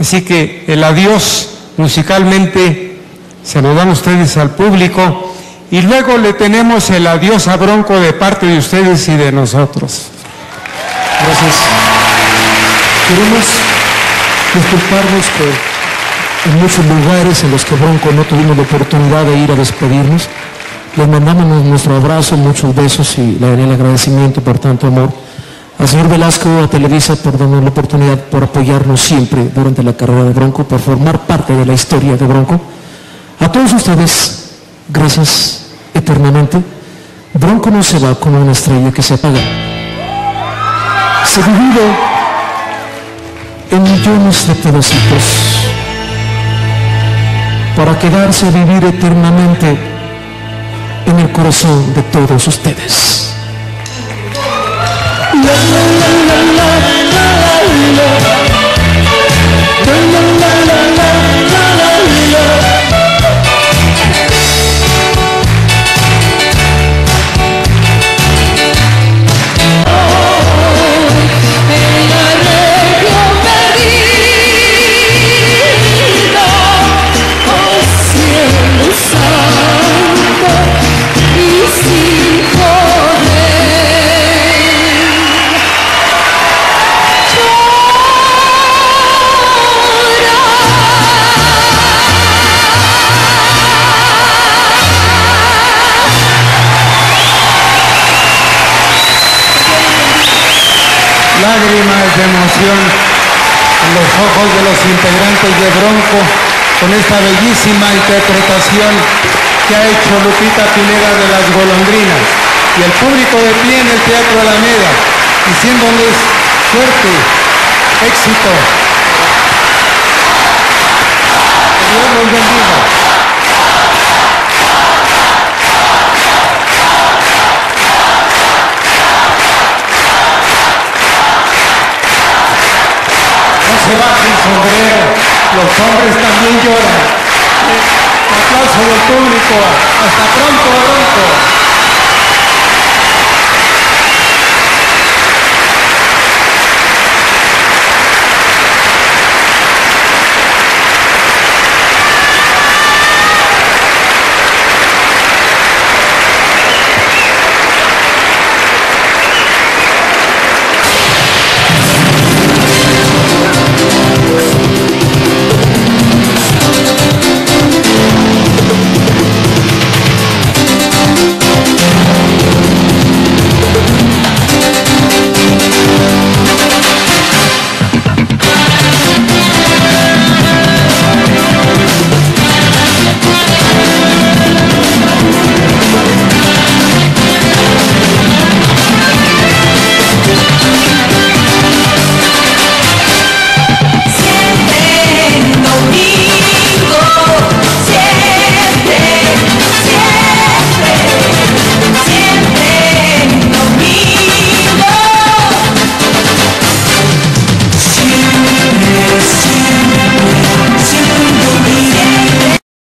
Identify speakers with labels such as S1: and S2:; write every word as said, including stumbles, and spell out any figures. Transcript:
S1: Así que el adiós musicalmente se lo dan ustedes al público y luego le tenemos el adiós a Bronco de parte de ustedes y de nosotros.
S2: Gracias. Queremos disculparnos que en muchos lugares en los que Bronco no tuvimos la oportunidad de ir a despedirnos. Les mandamos nuestro abrazo, muchos besos y el agradecimiento por tanto amor. Al señor Velasco, a Televisa, por darnos la oportunidad, por apoyarnos siempre durante la carrera de Bronco, por formar parte de la historia de Bronco. A todos ustedes, gracias eternamente. Bronco no se va como una estrella que se apaga. Se divide en millones de pedacitos para quedarse a vivir eternamente en el corazón de todos ustedes.
S1: Lágrimas de emoción en los ojos de los integrantes de Bronco con esta bellísima interpretación que ha hecho Lupita Pineda de Las Golondrinas y el público de pie en el Teatro Alameda diciéndoles suerte, éxito. Que Dios los bendiga. Se baja el sombrero, los hombres también lloran. Aplauso del público. Hasta pronto, Bronco.